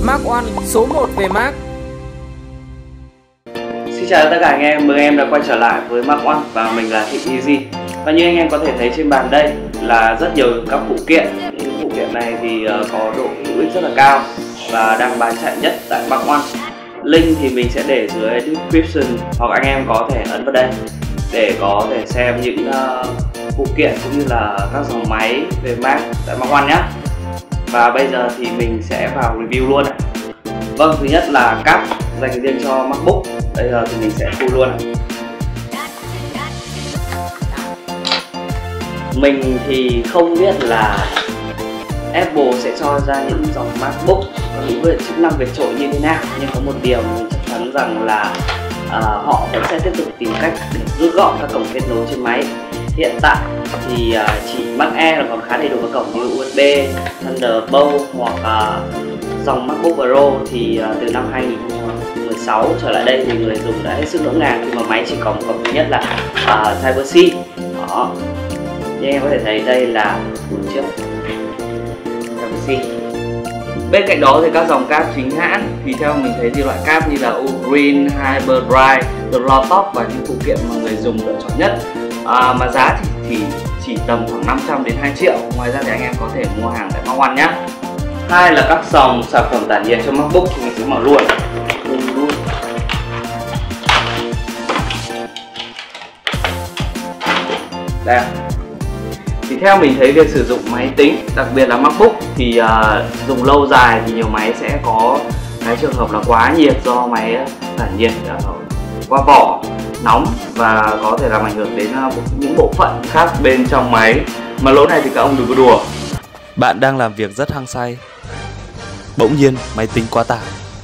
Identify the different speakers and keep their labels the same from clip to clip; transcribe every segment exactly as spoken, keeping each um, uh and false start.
Speaker 1: Mark One, số một về Mark.
Speaker 2: Xin chào tất cả anh em, mời em đã quay trở lại với Mark One và mình là Thịnh Easy. Và như anh em có thể thấy trên bàn đây là rất nhiều các phụ kiện. Những phụ kiện này thì có độ hữu ích rất là cao và đang bán chạy nhất tại Mark One. Link thì mình sẽ để dưới description hoặc anh em có thể ấn vào đây để có thể xem những uh, phụ kiện cũng như là các dòng máy về Mark tại Mark One nhé. Và bây giờ thì mình sẽ vào review luôn. Vâng, thứ nhất là cáp dành riêng cho MacBook. Bây giờ thì mình sẽ full luôn. Mình thì không biết là Apple sẽ cho ra những dòng MacBook có những chức năng vượt trội như thế nào, nhưng có một điều mình chắc chắn rằng là à, họ vẫn sẽ tiếp tục tìm cách để rút gọn các cổng kết nối trên máy. Hiện tại thì à, chỉ Mac Air là còn khá đầy đủ các cổng như u ét bê, Thunderbolt hoặc à, dòng MacBook Pro thì à, từ năm hai nghìn không trăm mười sáu trở lại đây thì người dùng đã hết sức ngỡ ngàng khi mà máy chỉ có một cổng duy nhất là à, Type-C. Đó, như em có thể thấy đây là buổi trước Type-C. Bên cạnh đó thì các dòng cáp chính hãng thì theo mình thấy thì loại cáp như là Ugreen, Hyperdrive, Drop và những phụ kiện mà người dùng lựa chọn nhất. À, mà giá thì, thì chỉ tầm khoảng năm trăm đến hai triệu. Ngoài ra thì anh em có thể mua hàng tại Mark One nhé. Hai là các dòng sản phẩm tản nhiệt cho MacBook thì mình sẽ mở luôn. luôn. Đây. Thì theo mình thấy việc sử dụng máy tính, đặc biệt là MacBook thì uh, dùng lâu dài thì nhiều máy sẽ có cái trường hợp là quá nhiệt do máy tản nhiệt uh, qua vỏ nóng và có thể làm ảnh hưởng đến uh, những bộ phận khác bên trong máy. Mà lỗi này thì các ông đừng có đùa.
Speaker 3: Bạn đang làm việc rất hăng say, bỗng nhiên máy tính quá tải.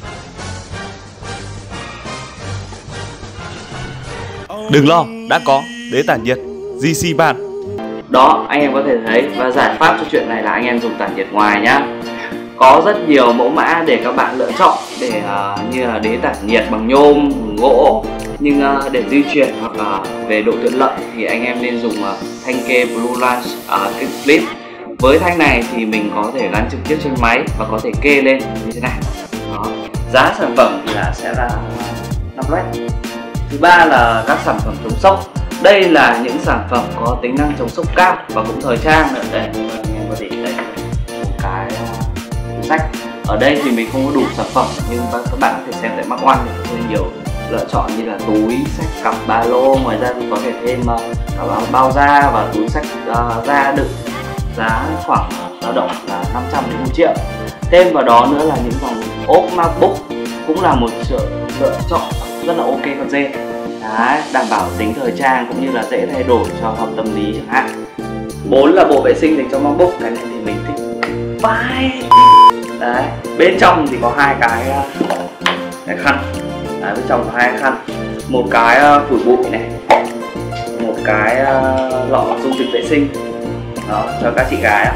Speaker 3: Đừng lo, đã có đế tản nhiệt giê xê bàn.
Speaker 2: Đó, anh em có thể thấy, và giải pháp cho chuyện này là anh em dùng tản nhiệt ngoài nhá. Có rất nhiều mẫu mã để các bạn lựa chọn để uh, như là đế tản nhiệt bằng nhôm, gỗ. Nhưng uh, để di chuyển hoặc uh, về độ tiện lợi thì anh em nên dùng uh, thanh kê Blue Launch uh, Kick Flip. Với thanh này thì mình có thể gắn trực tiếp trên máy và có thể kê lên như thế này. Đó. Giá sản phẩm thì là sẽ là năm lét. Thứ ba là các sản phẩm chống sốc. Đây là những sản phẩm có tính năng chống sốc cao và cũng thời trang nữa. Đây, anh em có thể thấy một cái uh, sách. Ở đây thì mình không có đủ sản phẩm nhưng các bạn có thể xem tại Mark One thì có nhiều lựa chọn như là túi, sách, cặp, ba lô. Ngoài ra thì có thể thêm uh, cả bao da và túi sách uh, da đựng. Giá khoảng dao động là năm trăm đến một triệu. Thêm vào đó nữa là những dòng ốp MacBook cũng là một sự lựa chọn rất là ok con dê. Đấy, đảm bảo tính thời trang cũng như là dễ thay đổi cho hợp tâm lý chẳng hạn. Bốn là bộ vệ sinh dành cho MacBook. Cái này thì mình thích vãi. Đấy, bên trong thì có hai cái cái khăn. Đấy, bên trong có hai cái khăn, một cái phủi bụi này, một cái lọ dung dịch vệ sinh. Đó, cho các chị gái.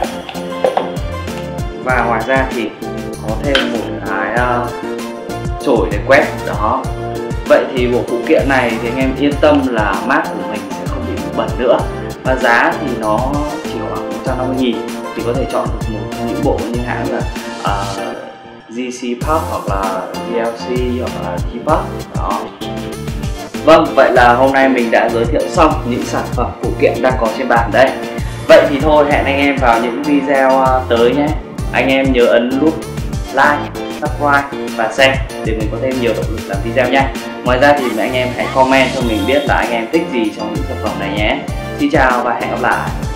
Speaker 2: Và ngoài ra thì có thêm một cái uh, chổi để quét. Đó. Vậy thì bộ phụ kiện này thì anh em yên tâm là Mac của mình sẽ không bị bẩn nữa. Và giá thì nó chỉ khoảng một trăm năm mươi nghìn. Thì có thể chọn được một trong những bộ như hãng là uh, giê xê Pub hoặc là giê lờ xê hoặc là Keypub. Đó. Vâng, vậy là hôm nay mình đã giới thiệu xong những sản phẩm phụ kiện đang có trên bàn đây. Vậy thì thôi, hẹn anh em vào những video tới nhé. Anh em nhớ ấn nút like, subscribe và share để mình có thêm nhiều động lực làm video nhé. Ngoài ra thì anh em hãy comment cho mình biết là anh em thích gì trong những sản phẩm này nhé. Xin chào và hẹn gặp lại.